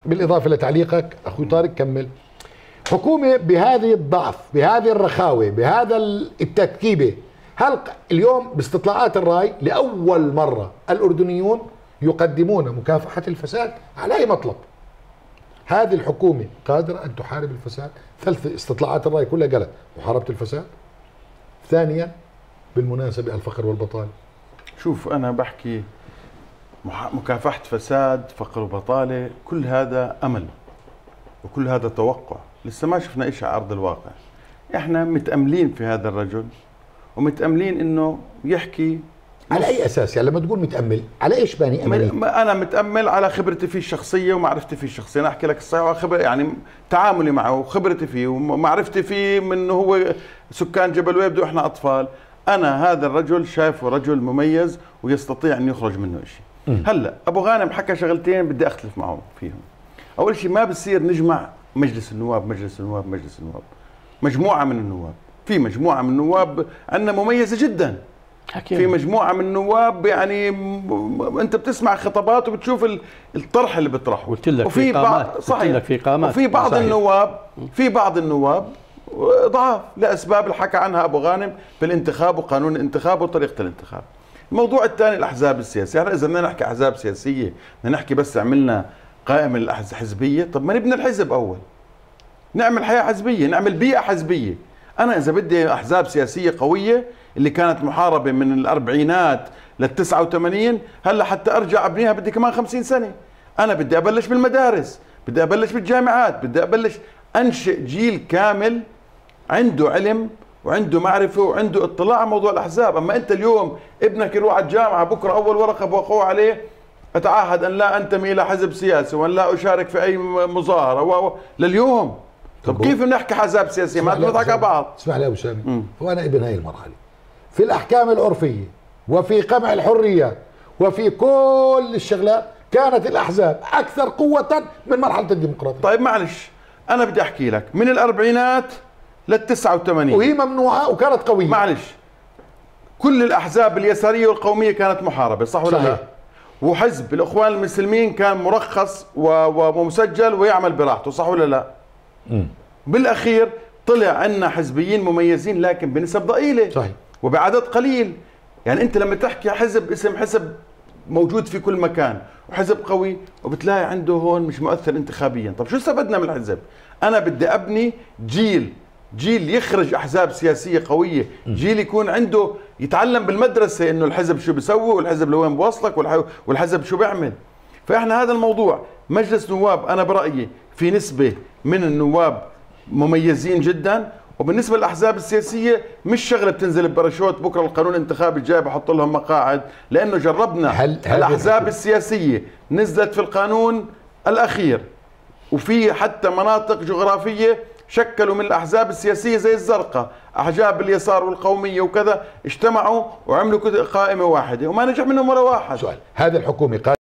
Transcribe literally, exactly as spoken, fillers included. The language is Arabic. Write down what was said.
بالاضافه لتعليقك اخوي طارق كمل. حكومه بهذه الضعف، بهذه الرخاوه، بهذا التركيبه، هل اليوم باستطلاعات الراي لاول مره الاردنيون يقدمون مكافحه الفساد على اي مطلب؟ هذه الحكومه قادره ان تحارب الفساد؟ ثلاث استطلاعات الراي كلها قالت محاربه الفساد. ثانيا بالمناسبه الفقر والبطاله. شوف انا بحكي مكافحه فساد، فقر وبطاله، كل هذا امل وكل هذا توقع، لسه ما شفنا شيء على ارض الواقع. احنا متاملين في هذا الرجل ومتاملين انه يحكي. على اي اساس يعني لما تقول متامل على ايش باني املي؟ انا متامل على خبرتي فيه الشخصيه ومعرفتي فيه الشخصيه، انا احكي لك الصحيح، خبر يعني تعاملي معه وخبرتي فيه ومعرفتي فيه من هو سكان جبل ويبدو احنا اطفال. انا هذا الرجل شايفه رجل مميز ويستطيع ان يخرج منه شيء. هلا ابو غانم حكى شغلتين بدي اختلف معه فيهم. اول شيء ما بصير نجمع مجلس النواب مجلس النواب مجلس النواب مجموعه من النواب، في مجموعه من النواب عندنا مميزه جدا. حكيم. في مجموعه من النواب يعني انت بتسمع خطابات وبتشوف الطرح اللي بيطرحه. قلت لك وفي بعض صحيح في قامات وفي بعض صحيح. النواب في بعض النواب ضعاف لاسباب اللي حكى عنها ابو غانم في الانتخاب وقانون الانتخاب وطريقه الانتخاب. الموضوع الثاني الاحزاب السياسيه، يعني اذا بدنا نحكي احزاب سياسيه بدنا نحكي بس عملنا قائمه الحزبيه، طب ما نبني الحزب اول. نعمل حياه حزبيه، نعمل بيئه حزبيه. انا اذا بدي احزاب سياسيه قويه اللي كانت محاربه من الاربعينات للتسعة وثمانين، هلا حتى ارجع ابنيها بدي كمان خمسين سنه. انا بدي ابلش بالمدارس، بدي ابلش بالجامعات، بدي ابلش انشئ جيل كامل عنده علم وعنده معرفه وعنده اطلاع على موضوع الاحزاب. اما انت اليوم ابنك يروح على الجامعه بكره اول ورقه بوقعوا عليه اتعهد ان لا انتمي الى حزب سياسي وان لا اشارك في اي مظاهره و... لليوم. طب كيف بنحكي احزاب سياسيه؟ ما نضحك على بعض. اسمح لي يا ابو سامي، هو انا ابن هاي المرحله في الاحكام العرفيه وفي قمع الحريات وفي كل الشغلات كانت الاحزاب اكثر قوه من مرحله الديمقراطيه. طيب معلش انا بدي احكي لك من الاربعينات للتسعة وثمانين وهي ممنوعه وكانت قويه. معلش كل الاحزاب اليساريه والقوميه كانت محاربه، صح ولا لا؟ وحزب الاخوان المسلمين كان مرخص ومسجل ويعمل براحته، صح ولا لا؟ امم بالاخير طلع عندنا حزبيين مميزين لكن بنسب ضئيله صحيح وبعدد قليل. يعني انت لما تحكي حزب اسم حزب موجود في كل مكان وحزب قوي وبتلاقي عنده هون مش مؤثر انتخابيا، طب شو استفدنا من الحزب؟ انا بدي ابني جيل جيل يخرج احزاب سياسيه قويه، جيل يكون عنده يتعلم بالمدرسه انه الحزب شو بيسوي والحزب لوين بوصلك والحزب شو بيعمل. فاحنا هذا الموضوع مجلس نواب انا برايي في نسبه من النواب مميزين جدا، وبالنسبه للاحزاب السياسيه مش شغله بتنزل بباراشوت بكره القانون الانتخابي الجاي بحط لهم مقاعد، لانه جربنا هل هل الاحزاب السياسيه نزلت في القانون الاخير وفي حتى مناطق جغرافيه شكلوا من الاحزاب السياسيه زي الزرقاء احزاب اليسار والقوميه وكذا اجتمعوا وعملوا قائمه واحده وما نجح منهم ولا واحد. سؤال، هذه الحكومه